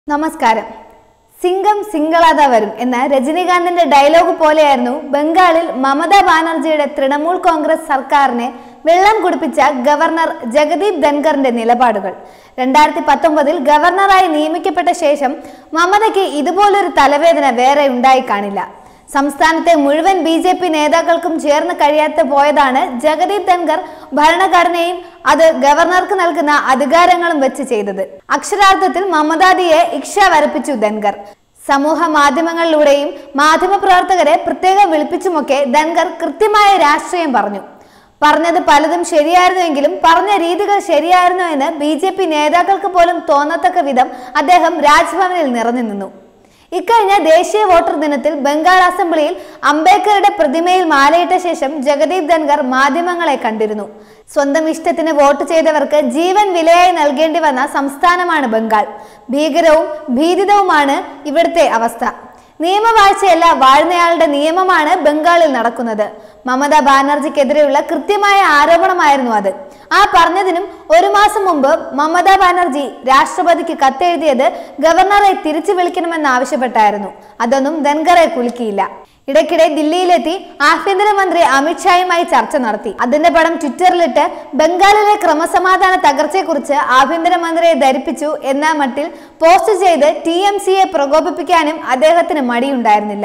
നമസ്കാരം. സിംഗം സിംഗളാത വരും എന്ന രജനീകാന്തിന്റെ ഡയലോഗ് പോലെയായിരുന്നു ബംഗാളിൽ മമതാ ബാനർജിയുടെ തൃണമൂൽ കോൺഗ്രസ് സർക്കാരിനെ വെള്ളം കുടിപ്പിച്ച ഗവർണർ ജഗദീപ് ധൻഖറിന്റെ നിലപാടുകൾ. 2019 ഗവർണറായി നിയമിക്കപ്പെട്ട ശേഷം മമതയ്ക്ക് ഇതുപോലൊരു തലവേദന വേറെ ഉണ്ടായി കാണില്ല. സംസ്ഥാനത്തെ മുഴുവൻ BJP നേതാക്കൾക്കും ചേർന്ന് കഴിയാത്ത പോയതാണ് ജഗദീപ് ധൻഖർ ഭരണഘടനയും അത് ഗവർണർക്ക് നൽകുന്ന അധികാരങ്ങളും വെച്ച് ചെയ്തത്. അക്ഷരാർത്ഥത്തിൽ മമതാദിയെ ഇച്ഛ വരപ്പിച്ചു ധൻഖർ. സമൂഹ മാധ്യമങ്ങളിലൂടെയും മാധ്യമപ്രവർത്തകരെ പ്രത്യേകം വിളിപ്പിച്ചുമൊക്കെ ധൻഖർ കൃത്യമായ രാഷ്ട്രീയം പറഞ്ഞു. പറഞ്ഞത് പലതും ശരിയായിരുന്നുവെങ്കിലും പറഞ്ഞ രീതികൾ ശരിയായിരുന്നു എന്ന് BJP നേതാക്കൾക്ക് പോലും തോന്നത്തക്ക വിധം അദ്ദേഹം രാജ്ഭവനിൽ നിറഞ്ഞു നിന്നു. ഇക്കഴിഞ്ഞ ദേശീയ വോട്ടർ ദിനത്തിൽ ബംഗാൾ അസംബ്ലിയിൽ അംബേദ്കറുടെ പ്രതിമയിൽ മാലയിട്ട ശേഷം ജഗദീപ് ധൻഖർ മാധ്യമങ്ങളെ കണ്ടിരുന്നു. സ്വന്തം ഇഷ്ടത്തിന് വോട്ട് ചെയ്തവർക്ക് ജീവൻ വിലയായി നൽകേണ്ടി വന്ന സംസ്ഥാനമാണ് ബംഗാൾ. ഭീകരവും ഭീതിതവുമാണ് ഇവിടുത്തെ അവസ്ഥ. നിയമവാഴ്ചയല്ല, വാഴുന്നയാളുടെ നിയമമാണ് ബംഗാളിൽ നടക്കുന്നത്. മമതാ ബാനർജിക്കെതിരെയുള്ള കൃത്യമായ ആരോപണമായിരുന്നു അത്. ആ പറഞ്ഞതിനും ഒരു മാസം മുമ്പ് മമതാ ബാനർജി രാഷ്ട്രപതിക്ക് കത്തെഴുതിയത് ഗവർണറെ തിരിച്ചു വിളിക്കണമെന്ന് ആവശ്യപ്പെട്ടായിരുന്നു. അതൊന്നും ധൻഖറെ കുലുക്കിയില്ല. ഇടയ്ക്കിടെ ദില്ലിയിലെത്തി ആഭ്യന്തരമന്ത്രി അമിത്ഷായുമായി ചർച്ച നടത്തി. അതിന്റെ പടം ട്വിറ്ററിലിട്ട് ബംഗാളിലെ ക്രമസമാധാന തകർച്ചയെക്കുറിച്ച് ആഭ്യന്തരമന്ത്രിയെ ധരിപ്പിച്ചു എന്ന മട്ടിൽ പോസ്റ്റ് ചെയ്ത് TMCയെ പ്രകോപിപ്പിക്കാനും അദ്ദേഹത്തിന് മടിയുണ്ടായിരുന്നില്ല.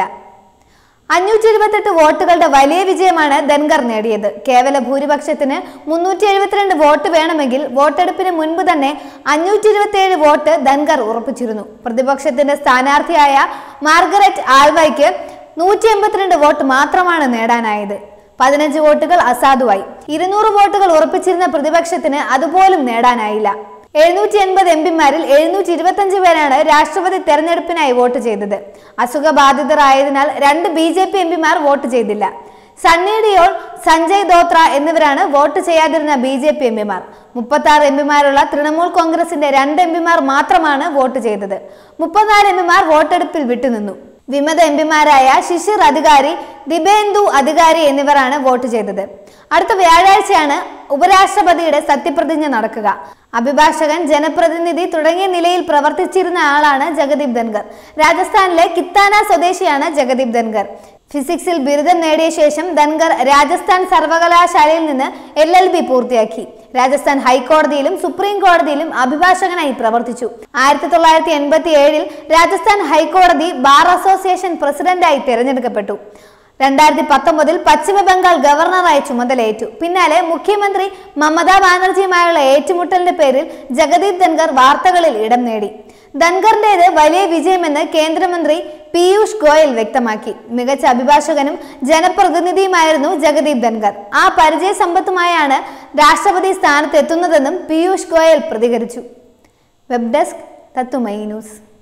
528 വോട്ടുകളുടെ വലിയ വിജയമാണ് ധൻഖർ നേടിയത്. കേവല ഭൂരിപക്ഷത്തിന് 372 വോട്ട് വേണമെങ്കിൽ വോട്ടെടുപ്പിന് മുൻപ് തന്നെ 527 വോട്ട് ധൻഖർ ഉറപ്പിച്ചിരുന്നു. പ്രതിപക്ഷത്തിന്റെ സ്ഥാനാർത്ഥിയായ മാർഗരറ്റ് ആൽവയ്ക്ക് 182 വോട്ട് മാത്രമാണ് നേടാനായത്. 15 വോട്ടുകൾ അസാധുവായി. 200 വോട്ടുകൾ ഉറപ്പിച്ചിരുന്ന പ്രതിപക്ഷത്തിന് അതുപോലും നേടാനായില്ല. 780 MPമാരിൽ 725 പേരാണ് രാഷ്ട്രപതി തെരഞ്ഞെടുപ്പിനായി വോട്ട് ചെയ്തത്. അസുഖബാധിതരായതിനാൽ 2 BJP MPമാർ വോട്ട് ചെയ്തില്ല. സണ്ണി ഡിയോൾ, സഞ്ജയ് ധോത്ര എന്നിവരാണ് വോട്ട് ചെയ്യാതിരുന്ന BJP MPമാർ. 36 MPമാരുള്ള തൃണമൂൽ കോൺഗ്രസിന്റെ 2 MPമാർ മാത്രമാണ് വോട്ട് ചെയ്തത്. 34 MPമാർ വോട്ടെടുപ്പിൽ വിട്ടുനിന്നു. വിമത MPമാരായ ശിശിർ അധികാരി, ദിബേന്ദു അധികാരി എന്നിവരാണ് വോട്ട് ചെയ്തത്. അടുത്ത വ്യാഴാഴ്ചയാണ് ഉപരാഷ്ട്രപതിയുടെ സത്യപ്രതിജ്ഞ നടക്കുക. അഭിഭാഷകൻ, ജനപ്രതിനിധി തുടങ്ങിയ നിലയിൽ പ്രവർത്തിച്ചിരുന്ന ആളാണ് ജഗദീപ് ധൻഖർ. രാജസ്ഥാനിലെ കിത്താന സ്വദേശിയാണ് ജഗദീപ് ധൻഖർ. ഫിസിക്സിൽ ബിരുദം നേടിയ ശേഷം ധൻഖർ രാജസ്ഥാൻ സർവകലാശാലയിൽ നിന്ന് LLB പൂർത്തിയാക്കി. രാജസ്ഥാൻ ഹൈക്കോടതിയിലും സുപ്രീം കോടതിയിലും അഭിഭാഷകനായി പ്രവർത്തിച്ചു. 1987 രാജസ്ഥാൻ ഹൈക്കോടതി ബാർ അസോസിയേഷൻ പ്രസിഡന്റായി തിരഞ്ഞെടുക്കപ്പെട്ടു. 2019 പശ്ചിമ ബംഗാൾ ഗവർണറായി ചുമതലയേറ്റു. പിന്നാലെ മുഖ്യമന്ത്രി മമതാ ബാനർജിയുമായുള്ള ഏറ്റുമുട്ടലിന്റെ പേരിൽ ജഗദീപ് ധൻഖർ വാർത്തകളിൽ ഇടം നേടി. ധൻഖറിന്റേത് വലിയ വിജയമെന്ന് കേന്ദ്രമന്ത്രി പീയൂഷ് ഗോയൽ വ്യക്തമാക്കി. മികച്ച അഭിഭാഷകനും ജനപ്രതിനിധിയുമായിരുന്നു ജഗദീപ് ധൻഖർ. ആ പരിചയ സമ്പത്തുമായാണ് രാഷ്ട്രപതി സ്ഥാനത്ത് എത്തുന്നതെന്നും പീയൂഷ് ഗോയൽ പ്രതികരിച്ചു. വെബ് ഡെസ്ക് തത്തുമൈ ന്യൂസ്.